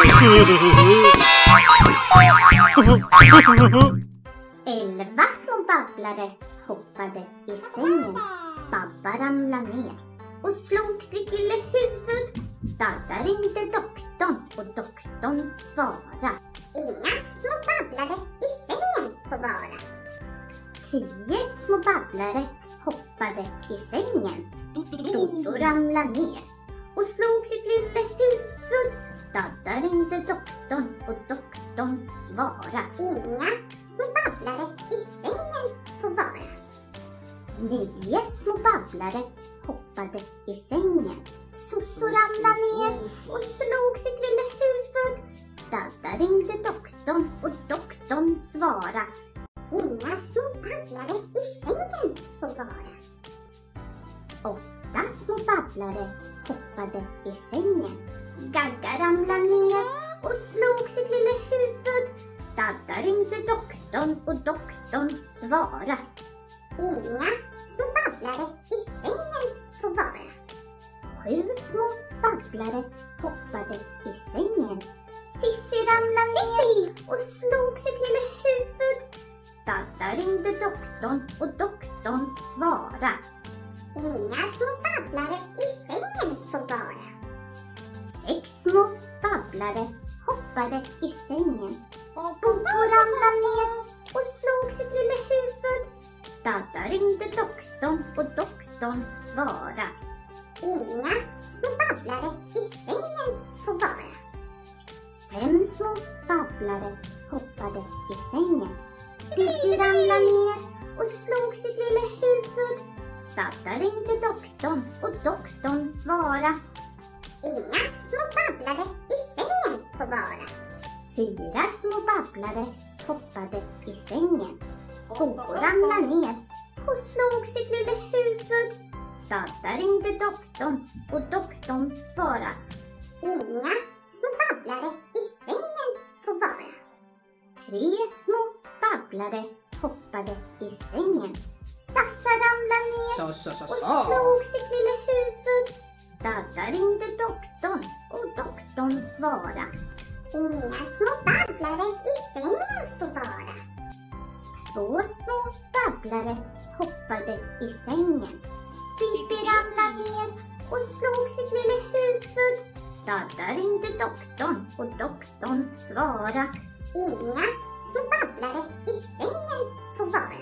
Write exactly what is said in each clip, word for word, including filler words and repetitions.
Elva små babblare hoppade i sängen. Babba ramlade ner och slog sitt lilla huvud. Dadda ringde doktorn och doktorn svarade: Inga små babblare i sängen får vara. Tio små babblare hoppade i sängen. Doddo ramlade ner och slog sitt lilla huvud. Dadda ringde doktorn och doktorn svarade: Inga små babblare i sängen får vara. Nio små babblare hoppade i sängen. Sosso ramlade ner och slog sitt lilla huvud. Dadda ringde doktorn och doktorn svarade: Inga små babblare i sängen får vara. Åtta små babblare hoppade i sängen. Gagga ramlade ner och slog sitt lilla huvud. Dadda ringde doktorn och doktorn svarade: Inga små babblare i sängen får vara. Sju små babblare hoppade i sängen. Sissi ramlade ner och slog sitt lilla huvud. Dadda ringde doktorn och doktorn svarade: Inga små babblare i sängen får vara. Sex små babblare hoppade i sängen. Bobo ramlade ner och slog sitt lilla huvud. Dadda ringde doktorn och doktorn svarade: Inga små babblare i sängen får vara. Fem små babblare hoppade i sängen. Diddi ramlade ner och slog sitt lilla huvud. Dadda ringde doktorn och doktorn svarade: Inga små babblare i sängen får vara. Fyra små babblare hoppade i sängen. Bobo ramlade ner och slog sitt lilla huvud. Dadda ringde doktorn och doktorn svarade: Inga små babblare i sängen får vara. Tre små babblare hoppade i sängen. Sassa ramlade ner Så, så, så, och så. slog sitt lilla huvud. Dadda ringde doktorn och doktorn svarade: Inga små babblare i sängen får vara. Två små babblare hoppade i sängen. Bibi ramlade ner och slog sitt lilla huvud. Dadda ringde doktorn och doktorn svarade: Inga små babblare i sängen får vara.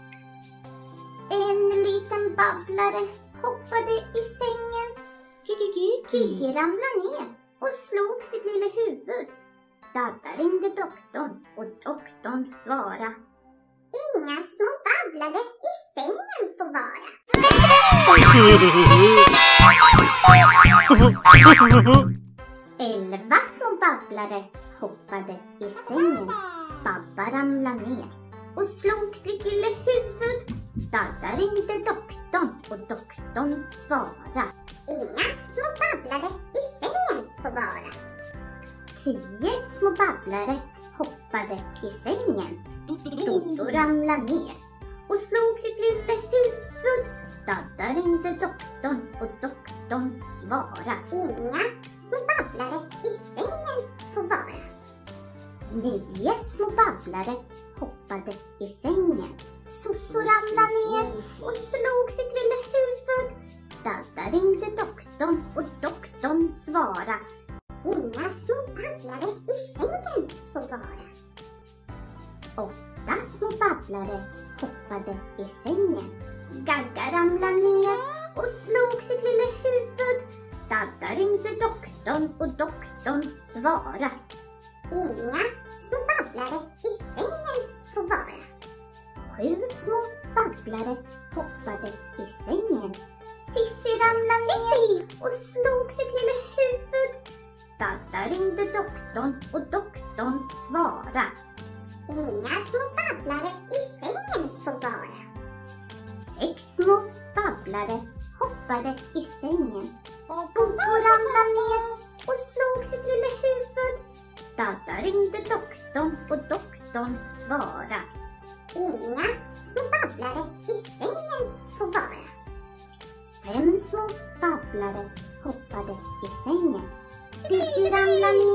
En liten babblare hoppade i sängen. Gigi ramlade ner och slog sitt lilla huvud. Dadda ringde doktorn och doktorn svarade: Inga små babblare i sängen får vara. Elva små babblare hoppade i sängen. Babba ramlade ner och slog sitt lilla huvud. Dadda ringde doktorn och doktorn svarade: Inga små babblare i sängen får vara. Tio små babblare hoppade i sängen. Doddo ramlade ner och slog sitt lilla huvud. Dadda ringde doktorn och doktorn svarade: Inga små babblare i sängen får vara. Nio små babblare hoppade i sängen. Sosso ramlade ner och slog sitt lilla huvud. Dadda ringde doktorn och doktorn svarade: Inga små babblare i sängen får vara. Åtta små babblare hoppade i sängen. Gagga ramlade ner och slog sitt lilla huvud. Dadda ringde doktorn och doktorn svarade: Inga små babblare i sängen får vara. Sju små babblare hoppade i sängen. Sissi ramlade ner och slog sitt lilla huvud. Dadda ringde doktorn och doktorn svarade: Inga små babblare i sängen får vara. Sex små babblare hoppade i sängen. Bobo ramlade ner och slog sitt lilla huvud. Dadda ringde doktorn och doktorn svarade: Inga små babblare i sängen får vara. Fem små babblare hoppade i sängen. Diddi ramlade ner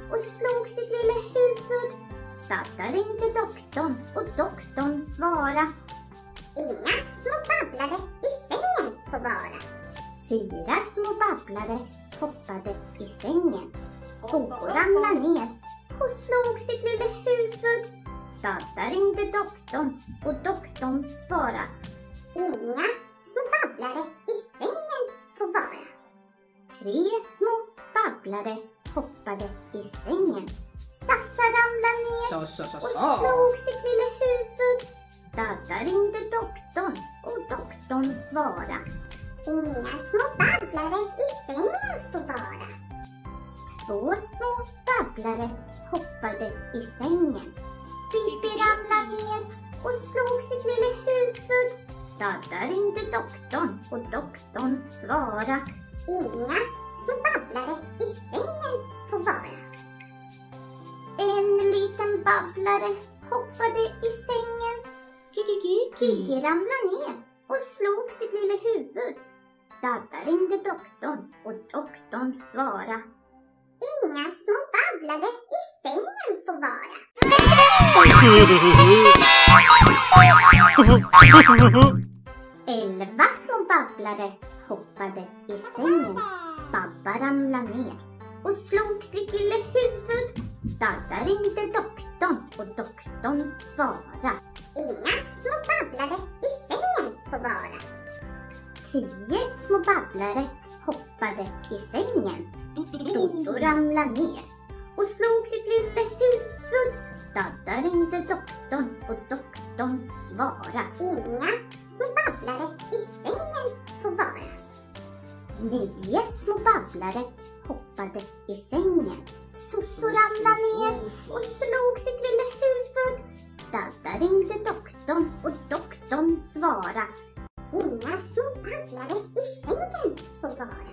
och slog sitt lilla huvud. Dadda ringde doktorn och doktorn svara. Inga små babblare i sängen får vara. Fyra små babblare hoppade i sängen. Bobo ramlade ner och slog sitt lilla huvud. Dadda ringde doktorn och doktorn svara. Inga små babblare i sängen får vara. Tre små babblare hoppade i sängen. Sassa ramlade ner Så, så, så, och så. slog sitt lilla huvud. Dadda ringde doktorn och doktorn svara. Inga små babblare i sängen får vara. Två små babblare hoppade i sängen. Pippi ramlade ner och slog sitt lilla huvud. Dadda ringde doktorn och doktorn svara. Inga små babblare i sängen får vara. En liten babblare hoppade i sängen. Kikki ramlade ner och slog sitt lilla huvud. Dadda ringde doktorn och doktorn svara. Inga små babblare i sängen får vara. Elva små babblare hoppade i sängen. Babba ramlade ner och slog sitt lilla huvud. Dadda ringde doktorn och doktorn svara. Inga små babblare i sängen får vara. Tio små babblare hoppade i sängen. Dodo ramlade ner och slog sitt lilla huvud. Dadda ringde doktorn och doktorn svara. Inga små babblare i sängen får vara. Nio små babblare hoppade i sängen. Sosso ramlade ner och slog sitt lilla huvud. Dadda ringde doktorn och doktorn svara. Inga små babblare i sängen får vara.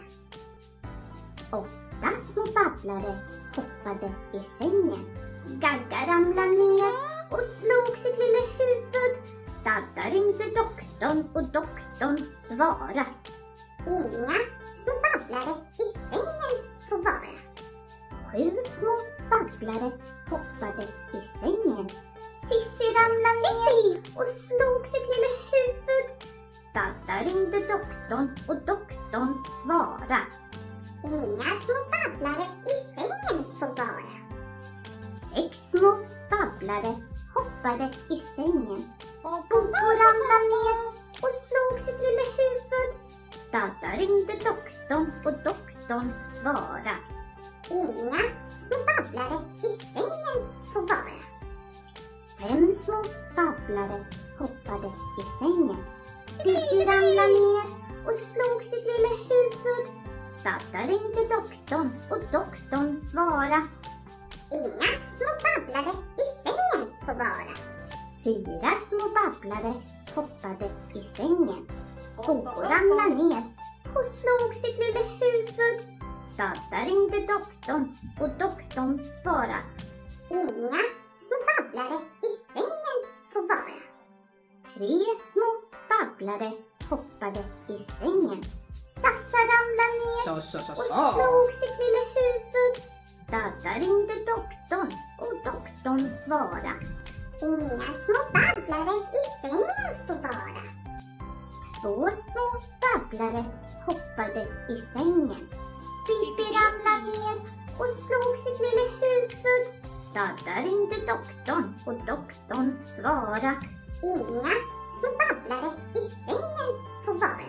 Åtta små babblare hoppade i sängen. Gagga ramlade ner och slog sitt lilla huvud. Dadda ringde doktorn och doktorn svara. Inga små babblare i sängen får vara. Sju små babblare hoppade i sängen. Sissi ramlade ner och slog sitt lilla huvud. Dadda ringde doktorn och doktorn svara. Inga små babblare i sängen får vara. Sex små babblare hoppade i sängen. Bobo ramlade ner och slog sitt lilla huvud. Dadda ringde doktorn och doktorn svara. Inga små babblare i sängen får vara. Fem små babblare hoppade i sängen. Diddi ramlade ner och slog sitt lilla huvud. Dadda ringde doktorn och doktorn svara. Inga små babblare i sängen får vara. Fyra små babblare hoppade i sängen. Bobo ramlade ner och slog sitt lilla huvud. Dadda ringde doktorn och doktorn svara. Inga små babblare i sängen får vara. Tre små babblare hoppade i sängen. Sassa ramlade ner Så, så, så, och så. slog sitt lilla huvud. Dadda ringde doktorn och doktorn svara. Inga små babblare i sängen får vara. Två små babblare hoppade i sängen. Pippi ramlade ner och slog sitt lilla huvud. Dadda ringde doktorn och doktorn svara. Inga små babblare i sängen får vara.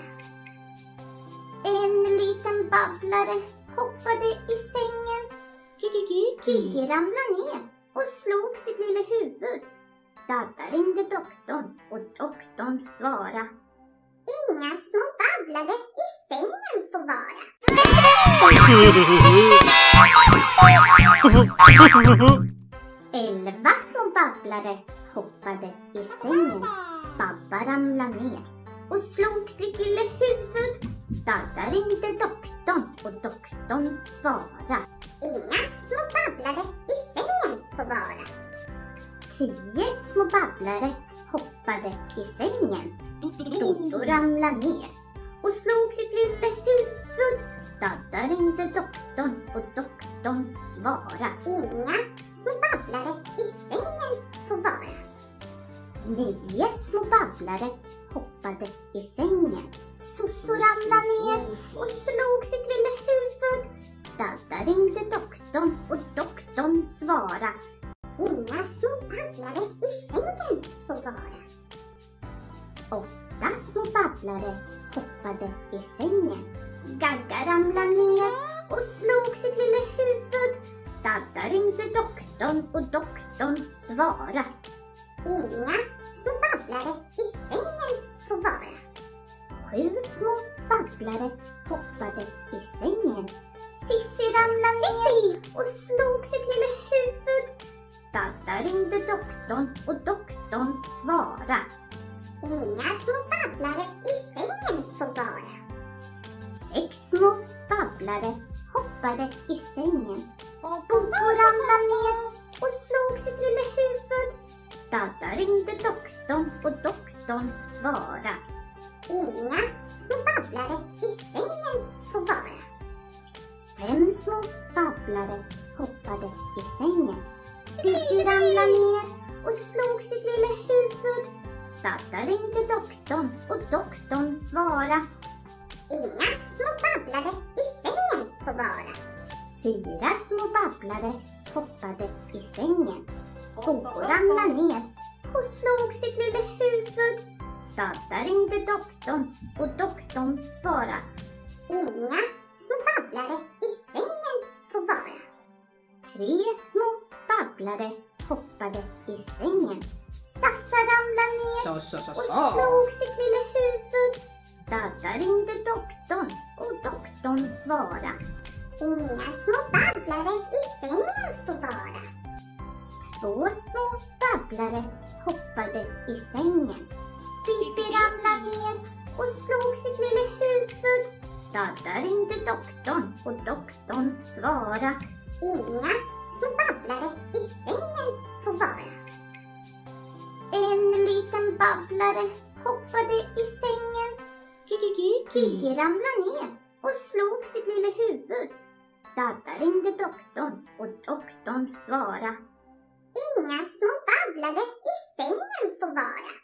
En liten babblare hoppade i sängen. Kikki ramlade ner och slog sitt lilla huvud. Dadda ringde doktorn och doktorn svara. Inga små babblare i sängen får vara. Elva små babblare hoppade i sängen. Babba ramlade ner och slog sitt lilla huvud. Dadda ringde doktorn och doktorn svara. Inga små babblare i sängen får vara. Tio små babblare hoppade i sängen. Dodo ramlade ner och slog sitt lilla huvud. Dadda ringde doktorn och doktorn doktorn svara. Inga små babblare i sängen får vara. Nio små babblare hoppade i sängen. Sosso ramlade ner och slog sitt lilla huvud. Dadda ringde doktorn och doktorn svara. Inga små babblare i sängen får vara. Åtta små babblare hoppade i sängen. Gagga ramlade ner och slog sitt lilla huvud. Dadda ringde doktorn och doktorn svara. Inga små babblare i sängen får vara. Sju små babblare hoppade i sängen. Sissi ramlade ner och slog sitt lilla huvud. Dadda ringde doktorn och doktorn svara. Inga små babblare i sängen får vara. Sex små babblare hoppade i sängen. Bobo ramlade ner och slog sitt lilla huvud. Dadda ringde doktorn och doktorn svara. Inga små babblare i sängen får vara. Fem små babblare hoppade i sängen. Diddi ramlade ner och slog sitt lilla huvud. Dadda ringde doktorn och doktorn svara. Inga små babblare i sängen får vara. Fyra små babblare hoppade i sängen. Bobo ramlade ner och slog sitt lilla huvud. Dadda ringde doktorn och doktorn svara. Inga små babblare i sängen får vara. Tre små babblare hoppade i sängen. Sassa ramlade ner Så, så, så, och så. slog sitt lilla huvud. Dadda ringde doktorn och doktorn svara. Inga små babblare i sängen får vara. Två små babblare hoppade i sängen. Pippi ramlade ner och slog sitt lilla huvud. Dadda ringde doktorn och doktorn svara. Inga små babblare i sängen får vara. En liten babblare hoppade i sängen. Kikki ramlade ner och slog sitt lilla huvud. Dadda ringde doktorn och doktorn svara. Inga små babblare i sängen får vara.